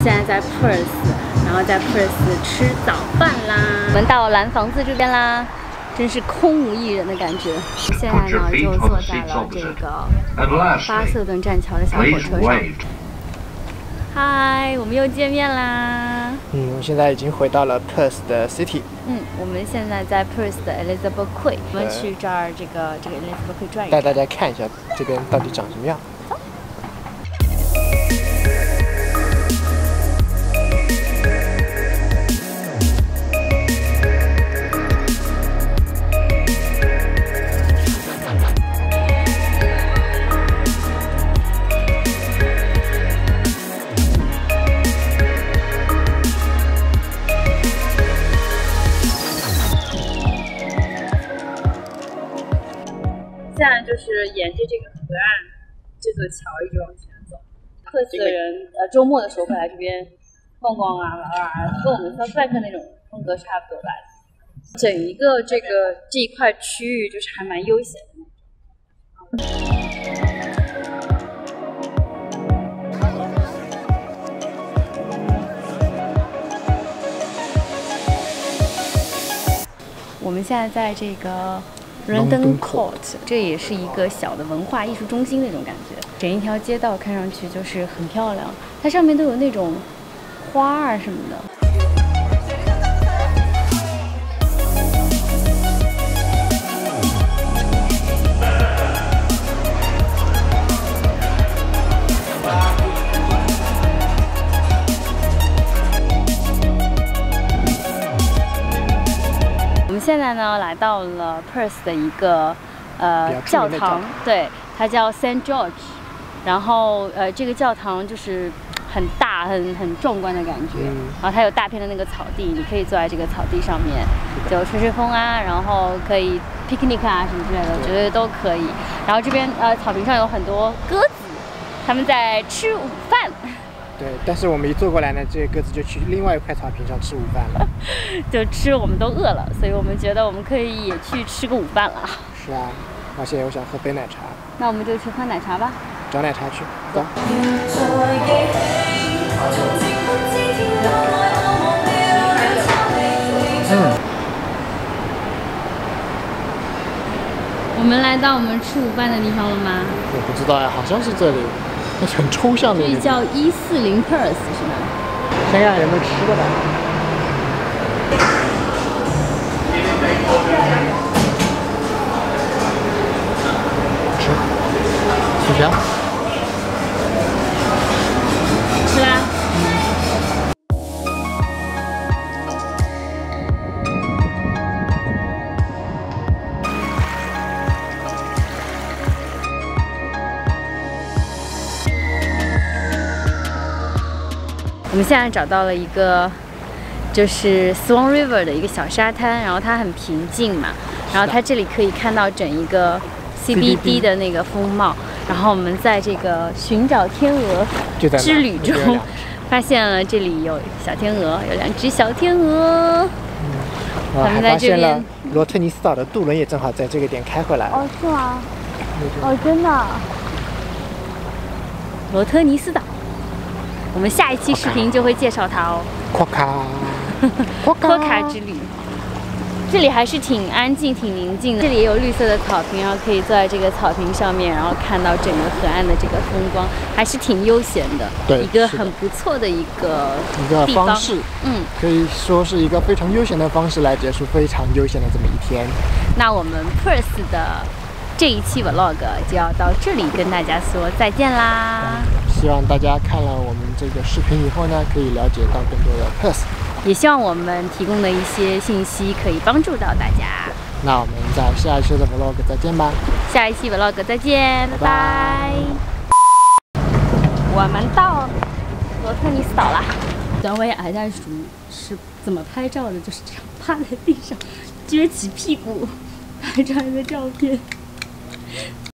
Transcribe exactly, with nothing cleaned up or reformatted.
现在在 Perth， 然后在 Perth 吃早饭啦。我们到蓝房子这边啦，真是空无一人的感觉。现在呢，就坐在了这个巴瑟顿栈桥的小火车上。嗨，我们又见面啦。 嗯，我们现在已经回到了 Perth 的 City。嗯， 我们现在在 Perth 的 Elizabeth Quay， 我们去这儿这个这个 Elizabeth Quay 转一转， 带大家看一下这边到底长什么样。 现在就是沿着这个河岸这座桥一直往前走。珀斯的人呃周末的时候会来这边逛逛啊玩玩啊，跟我们 Southbank 那种风格差不多吧。整一个这个这一块区域就是还蛮悠闲的那种。我们现在在这个 Randon Court， 这也是一个小的文化艺术中心那种感觉，整一条街道看上去就是很漂亮，它上面都有那种花啊什么的。我们现在呢来到了 Perth 的一个呃教堂，对，它叫 Saint George， 然后呃这个教堂就是很大、很很壮观的感觉，嗯、然后它有大片的那个草地，你可以坐在这个草地上面，就吹吹风啊，然后可以 picnic 啊什么之类的，我觉得都可以。然后这边呃草坪上有很多鸽子，他们在吃午饭。 对，但是我们一坐过来呢，这个鸽子就去另外一块草坪上吃午饭了， 就吃我们都饿了，所以我们觉得我们可以也去吃个午饭了。 是啊，而且我想喝杯奶茶， 那我们就去喝奶茶吧， 找奶茶去，走。嗯， 我们来到我们吃午饭的地方了吗？ 我不知道呀，好像是这里。 很抽象的， 这叫一四零 Perth 是吗？ 先看有没有吃的吧。吃，薯条。 吃啦。我们现在找到了一个，就是 Swan River 的一个小沙滩，然后它很平静嘛，然后它这里可以看到整一个 C B D 的那个风貌。然后我们在这个寻找天鹅之旅中，发现了这里有小天鹅，有两只小天鹅。嗯， 我还发现了罗特尼斯岛的渡轮也正好在这个点开回来了。 哦，是吗？哦，真的。罗特尼斯岛。 我们下一期视频就会介绍它哦。 阔卡， 阔卡之旅，这里还是挺安静、挺宁静的。这里也有绿色的草坪，然后可以坐在这个草坪上面，然后看到整个河岸的这个风光，还是挺悠闲的。 对， 一个很不错的一个一个方式。嗯，可以说是一个非常悠闲的方式来结束非常悠闲的这么一天。 那我们 Perth 的这一期 vlog 就要到这里跟大家说再见啦。嗯希望大家看了我们这个视频以后呢，可以了解到更多的 Perth， 也希望我们提供的一些信息可以帮助到大家。 那我们在下一期的 vlog 再见吧。 下一期 vlog 再见，拜拜。我们到罗特尼斯岛啦。短尾矮袋鼠是怎么拍照的？就是这样趴在地上，撅起屁股拍出来的照片。